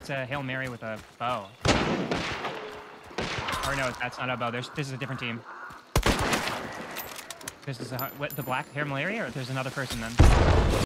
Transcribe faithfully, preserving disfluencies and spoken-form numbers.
That's a Hail Mary with a bow. Or no, that's not a bow. There's, this is a different team. This is a, what, the black Hail Mary, or there's another person then?